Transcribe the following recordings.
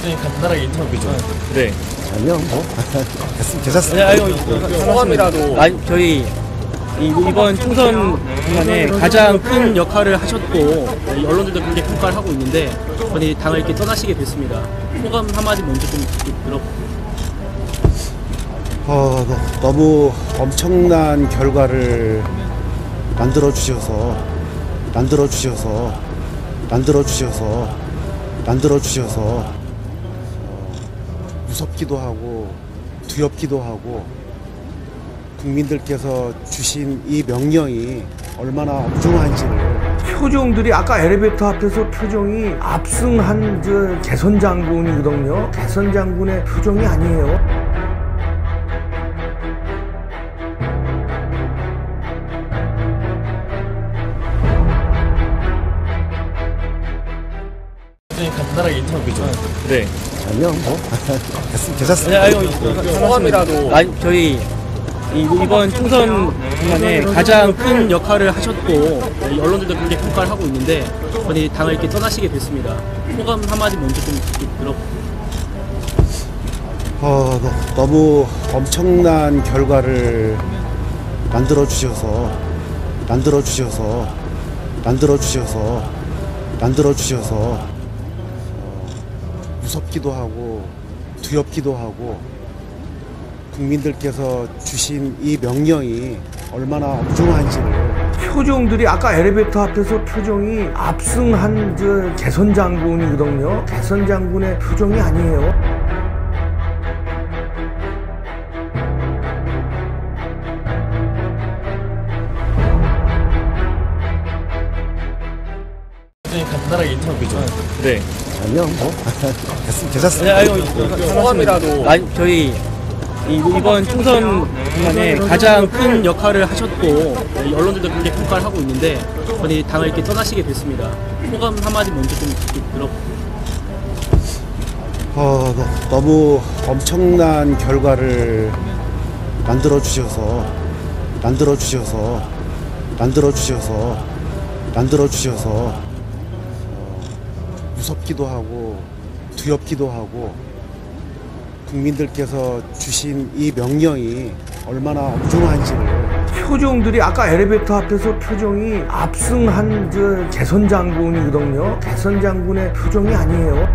간단하게 인터뷰 좀. 네. 아니요, 뭐 괜찮습니다. 소감이라도. 저희 이번 총선 기간에 가장 큰 역할을 하셨고 언론들도 굉장히 평가를 하고 있는데 이번에 당을 이렇게 떠나시게 됐습니다. 소감 한마디 먼저 좀 들어볼게요. 너무 엄청난 결과를 만들어 주셔서 무섭기도 하고 두렵기도 하고 국민들께서 주신 이 명령이 얼마나 엄중한지를 표정들이 아까 엘리베이터 앞에서 표정이 압승한 개선 장군이거든요. 개선 장군의 표정이 아니에요. 간단하게 인터뷰 좀. 네. 아니요, 뭐 괜찮습니다. 소감이라도. 저희 이번 총선 기간에 가장 큰 역할을 하셨고 언론들도 굉장히 평가를 하고 있는데 이번에 당을 이렇게 떠나시게 됐습니다. 소감 한마디 먼저 좀 들어볼게요. 너무 엄청난 결과를 만들어 주셔서 무섭기도 하고 두렵기도 하고 국민들께서 주신 이 명령이 얼마나 엄중한지를 표정들이 아까 엘리베이터 앞에서 표정이 압승한 개선 장군이거든요. 개선 장군의 표정이 아니에요. 간단하게 인터뷰 좀. 네. 아니요, 뭐 괜찮습니다. 소감이라도. 저희 이번 총선 기간에 가장 큰 역할을 하셨고 언론들도 굉장히 평가를 하고 있는데 이번에 당을 이렇게 떠나시게 됐습니다. 소감 한마디 먼저 좀 들어볼게요. 너무 엄청난 결과를 만들어 주셔서 무섭기도 하고 두렵기도 하고 국민들께서 주신 이 명령이 얼마나 엄중한지를 표정들이 아까 엘리베이터 앞에서 표정이 압승한 개선 장군이거든요. 개선 장군의 표정이 아니에요.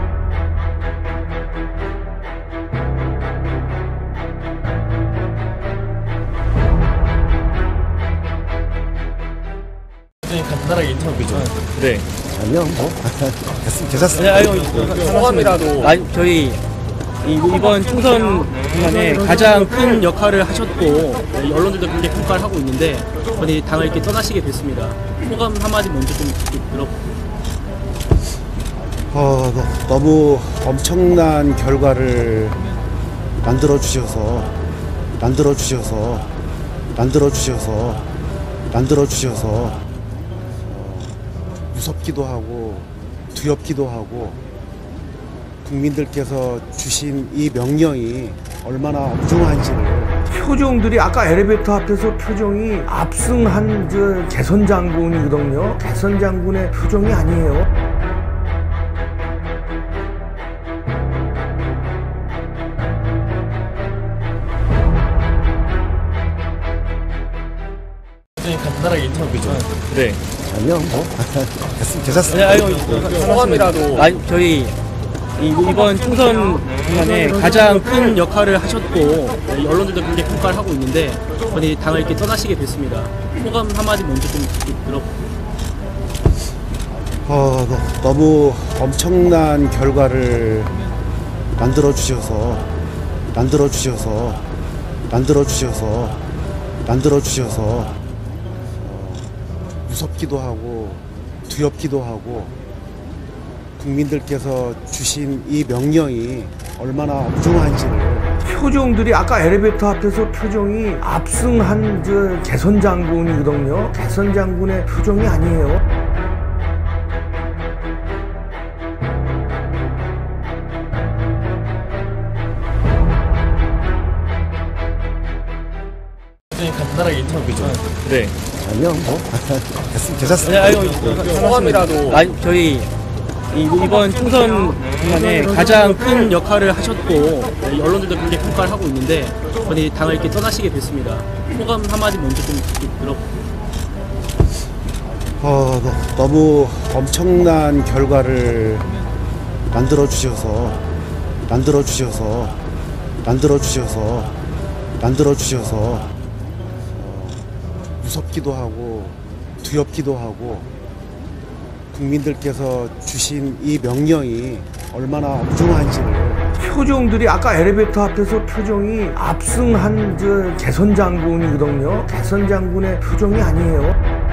간단하게 인터뷰 좀. 네. 아니요, 뭐 괜찮습니다. 소감이라도. 저희 이번 총선 기간에 가장 큰 역할을 하셨고 언론들도 굉장히 평가를 하고 있는데 이번에 당을 이렇게 떠나시게 됐습니다. 소감 한마디 먼저 좀 들어볼게요. 너무 엄청난 결과를 만들어 주셔서 무섭기도 하고 두렵기도 하고 국민들께서 주신 이 명령이 얼마나 엄중한지를 표정들이 아까 엘리베이터 앞에서 표정이 압승한 개선 장군이거든요. 개선 장군의 표정이 아니에요. 간단하게 인터뷰 좀. 네. 아니요, 뭐 괜찮습니다. 소감이라도. 저희 이번 총선 기간에 가장 큰 역할을 하셨고 언론들도 굉장히 평가를 하고 있는데 이번에 당을 이렇게 떠나시게 됐습니다. 소감 한마디 먼저 좀 들어볼게요. 너무 엄청난 결과를 만들어 주셔서 무섭기도 하고 두렵기도 하고 국민들께서 주신 이 명령이 얼마나 엄중한지를 표정들이 아까 엘리베이터 앞에서 표정이 압승한 개선 장군이거든요. 개선 장군의 표정이 아니에요. 간단하게 인터뷰 좀. 네. 아니요, 뭐 괜찮습니다. 소감이라도. 저희 이번 총선 동안에 가장 큰 역할을 하셨고 언론들도 굉장히 평가를 하고 있는데 이번에 당을 이렇게 떠나시게 됐습니다. 소감 한마디 먼저 좀 들어볼게요. 너무 엄청난 결과를 만들어 주셔서 무섭기도 하고 두렵기도 하고 국민들께서 주신 이 명령이 얼마나 엄중한지를 표정들이 아까 엘리베이터 앞에서 표정이 압승한 저 개선 장군이거든요. 개선 장군의 표정이 아니에요.